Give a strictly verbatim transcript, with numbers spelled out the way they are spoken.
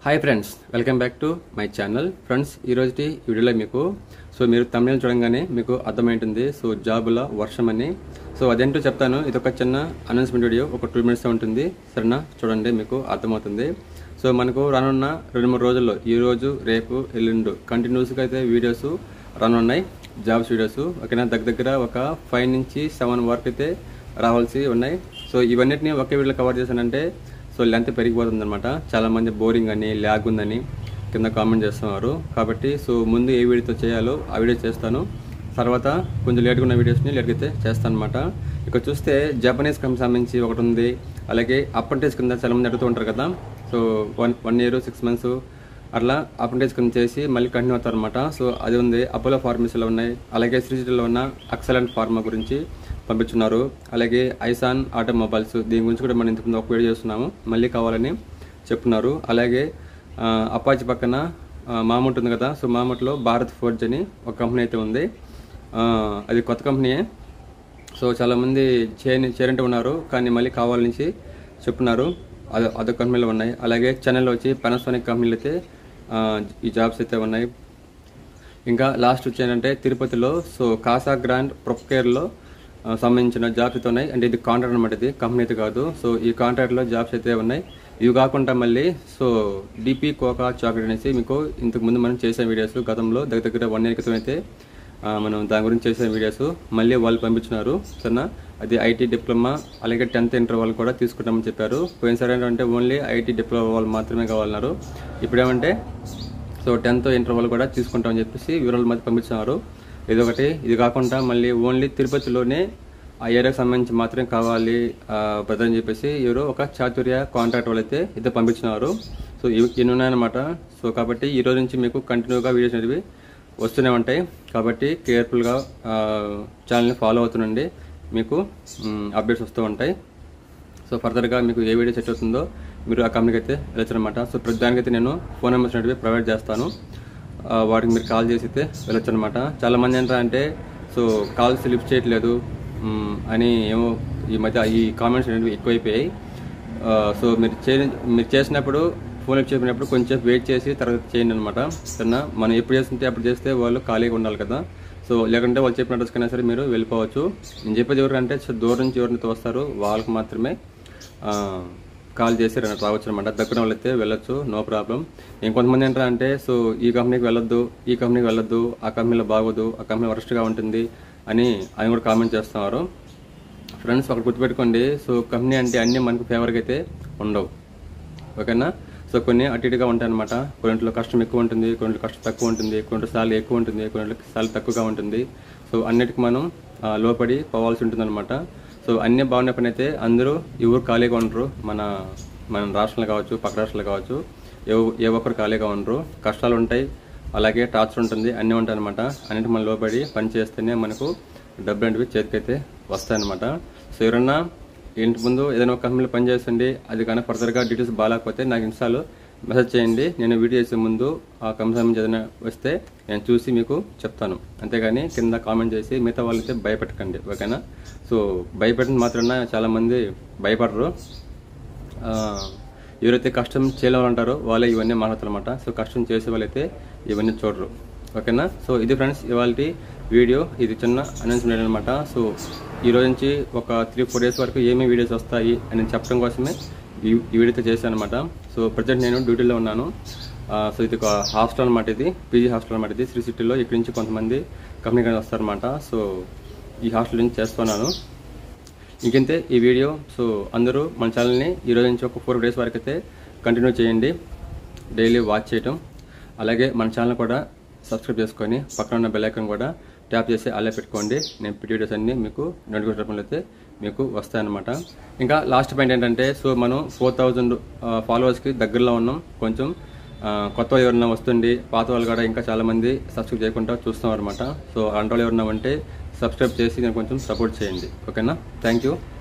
Hi friends, welcome back to my channel. Friends, ఈరోజు వీడియోలో మీకు సో మీరు తమిళ చూడంగానే మీకు అర్థమైంటుంది సో జాబుల వర్షం అని. సో అదేంటో చెప్తాను. ఇది ఒక చిన్న అనౌన్స్మెంట్ వీడియో, ఒక టూ మినిట్స్ ఉంటుంది. సరేనా, చూడండి, మీకు అర్థమవుతుంది. సో మనకు రానున్న రెండు మూడు రోజుల్లో ఈ రోజు రేపు ఎల్లుండు కంటిన్యూస్గా అయితే వీడియోస్ రానున్నాయి, జాబ్స్ వీడియోస్. ఓకేనా, దగ్గర దగ్గర ఒక ఫైవ్ నుంచి సెవెన్ వరకు అయితే రావాల్సి ఉన్నాయి. సో ఇవన్నిటిని ఒకే వీడియోలో కవర్ చేశానంటే సో లెంత్ పెరిగిపోతుంది అనమాట. చాలామంది బోరింగ్ అని ల్యాగ్ ఉందని కింద కామెంట్ చేస్తున్నారు. కాబట్టి సో ముందు ఏ వీడియోతో చేయాలో ఆ వీడియో చేస్తాను, తర్వాత కొంచెం లేట్గా ఉన్న వీడియోస్ని లేట్గా అయితే చేస్తాను అనమాట. ఇక్కడ చూస్తే జపనీస్ కంపెనీ సంబంధించి ఒకటి ఉంది. అలాగే అప్రెంటిస్ కింద చాలామంది అడుగుతూ ఉంటారు కదా. So one one year six months అట్లా అప్రెంటిస్ కింద చేసి మళ్ళీ కంటిన్యూ అవుతారు అనమాట. సో అది ఉంది. అపోలో ఫార్మసీలో ఉన్నాయి. అలాగే శ్రీజిలో ఉన్న ఎక్సలెంట్ ఫార్మా గురించి పంపించున్నారు. అలాగే ఐసాన్ ఆటోమొబైల్స్, దీని గురించి కూడా మనం ఇంతకుముందు ఒక వీడియో చేస్తున్నాము, మళ్ళీ కావాలని చెప్తున్నారు. అలాగే అపాచి పక్కన మామ ఉంటుంది కదా, సో మామట్లో భారత్ ఫోర్జ్ అని ఒక కంపెనీ అయితే ఉంది. అది కొత్త కంపెనీయే. సో చాలామంది చేయని చేరంటే ఉన్నారు, కానీ మళ్ళీ కావాలని చెప్తున్నారు. అది అదొక కంపెనీలు ఉన్నాయి. అలాగే చెన్నైలో వచ్చి పానాసోనిక్ కంపెనీలు అయితే ఈ జాబ్స్ అయితే ఉన్నాయి. ఇంకా లాస్ట్ వచ్చి ఏంటంటే తిరుపతిలో సో కాసా గ్రాండ్ ప్రొక్కేర్లో సంబంధించిన జాబ్స్ అయితే ఉన్నాయి. అంటే ఇది కాంట్రాక్ట్ అనమాట, ఇది కంపెనీ అయితే కాదు. సో ఈ కాంట్రాక్ట్లో జాబ్స్ అయితే ఉన్నాయి. ఇవి కాకుండా మళ్ళీ సో డిపి కోకా చాక్లెట్ అనేసి మీకు ఇంతకుముందు మనం చేసే వీడియోస్ గతంలో దగ్గర దగ్గర వన్ ఇయర్ క్రితం అయితే మనం దాని గురించి చేసే వీడియోస్ మళ్ళీ వాళ్ళు పంపించినారు. సరేనా, అది ఐటీ డిప్లొమా అలాగే టెన్త్ ఇంటర్ వాళ్ళు కూడా తీసుకుంటామని చెప్పారు. పోయినసారి ఏంటంటే ఓన్లీ ఐటీ డిప్లొమా వాళ్ళు మాత్రమే కావాలన్నారు. ఇప్పుడేమంటే సో టెన్త్ ఇంటర్ వాళ్ళు కూడా తీసుకుంటామని చెప్పేసి వివరాలు మధ్య పంపించినారు. ఇదొకటి. ఇది కాకుండా మళ్ళీ ఓన్లీ తిరుపతిలోనే ఆ ఏరియాకి సంబంధించి మాత్రమే కావాలి బ్రదర్ అని చెప్పేసి ఎవరో ఒక చాతుర్య కాంట్రాక్ట్ వాళ్ళు అయితే ఇద్దరు పంపించినారు. సో ఇవి ఉన్నాయన్నమాట. సో కాబట్టి ఈ రోజు నుంచి మీకు కంటిన్యూగా వీడియోస్ అనేవి వస్తూనే ఉంటాయి. కాబట్టి కేర్ఫుల్గా ఛానల్ని ఫాలో అవుతుండండి, మీకు అప్డేట్స్ వస్తూ ఉంటాయి. సో ఫర్దర్గా మీకు ఏ వీడియో సెట్ అవుతుందో మీరు ఆ కంపెనీకి అయితే వెళ్ళచ్చు అనమాట. సో ప్రతిదానికైతే నేను ఫోన్ నెంబర్స్ అనేవి ప్రొవైడ్ చేస్తాను, వాటికి మీరు కాల్ చేసి అయితే వెళ్ళొచ్చు అనమాట. చాలామంది ఏంటంటే సో కాల్స్ లిఫ్ట్ చేయట్లేదు అని ఏమో ఈ మధ్య ఈ కామెంట్స్ అనేవి ఎక్కువైపోయాయి. సో మీరు చే మీరు చేసినప్పుడు ఫోన్ లిఫ్ట్ చేసినప్పుడు కొంచెం వెయిట్ చేసి తర్వాత చేయండి అనమాట. సరేనా, మనం ఎప్పుడు చేస్తుంటే అప్పుడు చేస్తే వాళ్ళు ఖాళీగా ఉండాలి కదా. సో లేకుంటే వాళ్ళు చెప్పిన అడ్రస్ కన్నా సరే మీరు వెళ్ళిపోవచ్చు. నేను చెప్పేది ఎవరికంటే సో దూరం నుంచి ఎవరినైతే వస్తారో వాళ్ళకి మాత్రమే కాల్ చేసి రావచ్చు అనమాట. దగ్గర వాళ్ళైతే వెళ్ళొచ్చు, నో ప్రాబ్లం. ఇంకొంతమంది ఏంటంటే సో ఈ కంపెనీకి వెళ్ళొద్దు, ఈ కంపెనీకి వెళ్ళొద్దు, ఆ కంపెనీలో బాగోదు, ఆ కంపెనీ వరస్ట్గా ఉంటుంది అని ఆయన కూడా కామెంట్ చేస్తున్నారు. ఫ్రెండ్స్, ఒకటి గుర్తుపెట్టుకోండి, సో కంపెనీ అంటే అన్నీ మనకు ఫేవర్గా అయితే ఉండవు. ఓకేనా. సో కొన్ని అటు ఇటుగా ఉంటాయి అనమాట. కొన్నింటిలో కష్టం ఎక్కువ ఉంటుంది, కొన్నింటిలో కష్టం తక్కువ ఉంటుంది, కొన్నింటిలో సాలరీ ఎక్కువ ఉంటుంది, కొన్నింటిలో సాలరీ తక్కువగా ఉంటుంది. సో అన్నిటికీ మనం లోపడి పోవాల్సి ఉంటుంది అనమాట. సో అన్నీ బాగున్న పని అయితే అందరూ ఎవరు ఖాళీగా ఉండరు. మన మన రాష్ట్రంలో కావచ్చు, పక్క రాష్ట్రాలు కావచ్చు, ఏ ఏ ఒక్కరు ఖాళీగా ఉండరు. కష్టాలు ఉంటాయి, అలాగే టార్చర్ ఉంటుంది, అన్నీ ఉంటాయి అనమాట. అన్నిటి మనం లోపడి పని చేస్తేనే మనకు డబ్బులు అనేవి చేతికైతే వస్తాయన్నమాట. సో ఎవరన్నా ఇంటి ముందు ఏదైనా ఒక కంపెనీలో పనిచేస్తుంది, అది కానీ ఫర్దర్గా డీటెయిల్స్ బాగాలేకపోతే నాకు ఇన్స్టాలో మెసేజ్ చేయండి. నేను వీడియో చేసే ముందు ఆ కంపెనీ సంబంధించి ఏదైనా వస్తే నేను చూసి మీకు చెప్తాను. అంతేగాని కింద కామెంట్ చేసి మిగతా వాళ్ళైతే భయపెట్టకండి. ఓకేనా. సో భయపెట్టిన మాత్రాన చాలామంది భయపడరు. ఎవరైతే కష్టం చేయలేవాలంటారో వాళ్ళే ఇవన్నీ మాట్లాడతారు అనమాట. సో కష్టం చేసే వాళ్ళైతే ఇవన్నీ చూడరు. ఓకేనా. సో ఇది ఫ్రెండ్స్ ఇవాళ వీడియో. ఇది చిన్న అనౌన్స్మెంట్ అనమాట. సో ఈ రోజు నుంచి ఒక త్రీ ఫోర్ డేస్ వరకు ఏమేమి వీడియోస్ వస్తాయి అని చెప్పడం కోసమే ఈ వీడియోతో చేశాను అనమాట. సో ప్రజెంట్ నేను డ్యూటీలో ఉన్నాను. సో ఇది ఒక హాస్టల్ అనమాట, ఇది పీజీ హాస్టల్ అనమాట. ఇది శ్రీ సిటీలో ఇక్కడి నుంచి కొంతమంది కంపెనీ కానీ వస్తారనమాట. సో ఈ హాస్టల్ నుంచి చేస్తున్నాను. ఇంకంతే ఈ వీడియో. సో అందరూ మన ఛానల్ని ఈ రోజు నుంచి ఒక ఫోర్ డేస్ వరకు అయితే కంటిన్యూ చేయండి, డైలీ వాచ్ చేయటం. అలాగే మన ఛానల్ కూడా సబ్స్క్రైబ్ చేసుకొని పక్కన ఉన్న బెల్ ఐకాన్ కూడా ట్యాప్ చేసి అలా పెట్టుకోండి. నేను పెట్టే వీడియోస్ అన్నీ మీకు నోటిఫికేషన్ రూపంలో అయితే మీకు వస్తాయన్నమాట. ఇంకా లాస్ట్ పాయింట్ ఏంటంటే సో మనం ఫోర్ థౌజండ్ ఫాలోవర్స్కి దగ్గరలో ఉన్నాం. కొంచెం కొత్త వాళ్ళు ఎవరన్నా వస్తుంది, పాత వాళ్ళు కూడా ఇంకా చాలామంది సబ్స్క్రైబ్ చేయకుండా చూస్తున్నాం అనమాట. సో అలాంటి వాళ్ళు ఎవరన్నా ఉంటే సబ్స్క్రైబ్ చేసి నేను కొంచెం సపోర్ట్ చేయండి. ఓకేనా. Thank you.